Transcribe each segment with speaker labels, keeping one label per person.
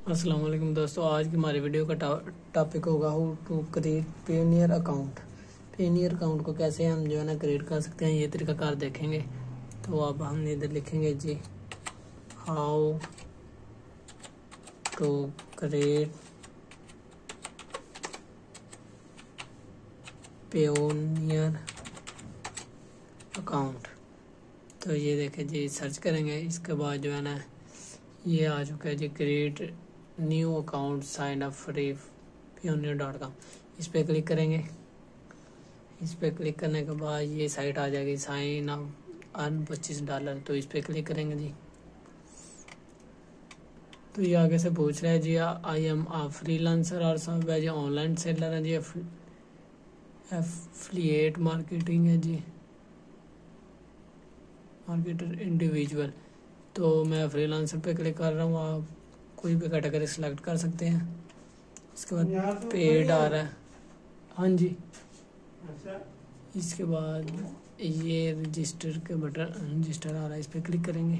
Speaker 1: अस्सलाम वालेकुम दोस्तों, आज की हमारी वीडियो का टॉपिक होगा how to create Payoneer account. Payoneer account को कैसे हम जो है ना क्रिएट कर सकते हैं, ये तरीकाकार देखेंगे। तो अब हम इधर लिखेंगे जी how to create Payoneer account. तो ये देखें जी, सर्च करेंगे। इसके बाद जो है ना ये आ चुका है जी create new account sign up free payoneer.com। इस पर क्लिक करेंगे। इस पर क्लिक करने के बाद ये साइट आ जाएगी साइन अप अर्न $25। तो इस पर क्लिक करेंगे जी। तो ये आगे से पूछ रहा है जी आई एम आ फ्रीलांसर और सब है जी, ऑनलाइन सेलर है जी, एफिलिएट मार्केटिंग है जी, मार्केटर इंडिविजुअल। तो मैं फ्रीलांसर पे क्लिक कर रहा हूँ। आप कोई भी कैटेगरी सेलेक्ट कर सकते हैं। इसके बाद पेड आ रहा है, हाँ जी। अच्छा, इसके बाद ये रजिस्टर के बटन रजिस्टर आ रहा है, इस पर क्लिक करेंगे।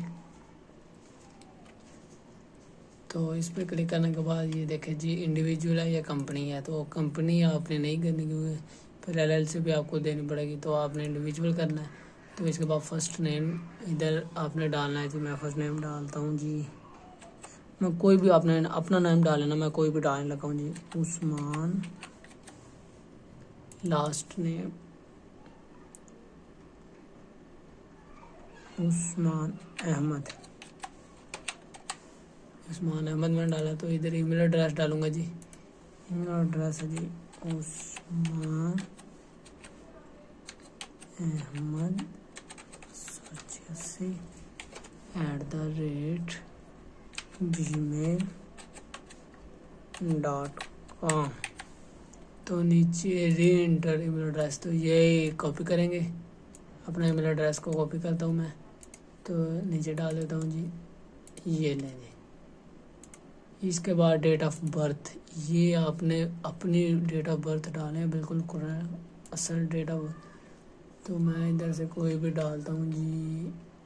Speaker 1: तो इस पर क्लिक करने के बाद ये देखें जी इंडिविजुअल है या कंपनी है। तो कंपनी आपने नहीं करनी, क्योंकि फिर LLC भी आपको देनी पड़ेगी। तो आपने इंडिविजुअल करना है। तो इसके बाद फर्स्ट नेम इधर आपने डालना है जी। मैं फर्स्ट नेम डालता हूँ जी, मैं कोई भी आपने अपना नाम डालना, मैं कोई भी डालने लगा हूँ जी उस्मान। लास्ट नेम उस्मान अहमद, उस्मान अहमद मैंने डाला। तो इधर ईमेल एड्रेस डालूंगा जी। ईमेल एड्रेस है जी उस्मान अहमद 86@gmail.com। तो नीचे री एंटर ईमेल एड्रेस, तो ये कॉपी करेंगे। अपना ईमेल एड्रेस को कॉपी करता हूँ मैं, तो नीचे डाल देता हूँ जी, ये ले जी। इसके बाद डेट ऑफ बर्थ, ये आपने अपनी डेट ऑफ बर्थ डालें, बिल्कुल असल डेट ऑफ बर्थ। तो मैं इधर से कोई भी डालता हूँ जी,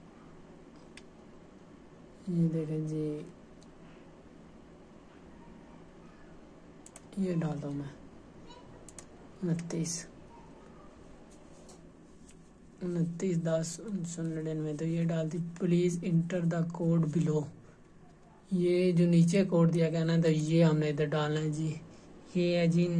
Speaker 1: ये देखें जी, ये डालता हूँ मैं 29/10/1999। तो ये डाल दी। Please enter the code below, ये जो नीचे कोड दिया गया ना, तो ये हमने इधर डालना है जी। ये है जी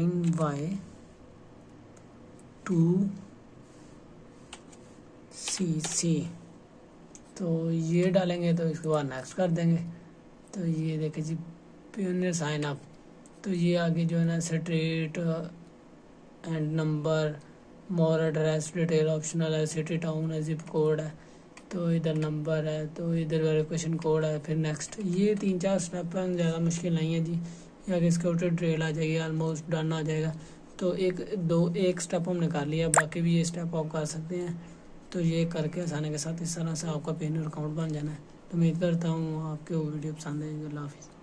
Speaker 1: 9Y2CC। तो ये डालेंगे। तो इसके बाद नेक्स्ट कर देंगे। तो ये देखें जी पेयोनियर साइन अप। तो ये आगे जो है ना street and number, more address, detail optional है, सिटी टाउन है, जिप कोड है, तो इधर नंबर है, तो इधर वेरिफिकेशन कोड है, फिर नेक्स्ट। ये 3-4 स्टेप हैं, ज़्यादा मुश्किल नहीं है जी। ये आगे इसके ऊपर ट्रेल आ जाएगी, ऑलमोस्ट डन आ जाएगा। तो एक स्टेप हमने कर लिया, बाकी भी ये स्टेप आप कर सकते हैं। तो ये करके आसानी के साथ इस तरह से आपका पेयोनियर अकाउंट बन जाना है। तो उम्मीद करता हूँ आपको वीडियो पसंद आएगी। अल्लाह हाफिज़।